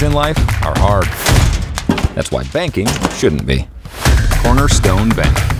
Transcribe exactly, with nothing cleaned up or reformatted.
in life are hard. That's why banking shouldn't be. Cornerstone Bank.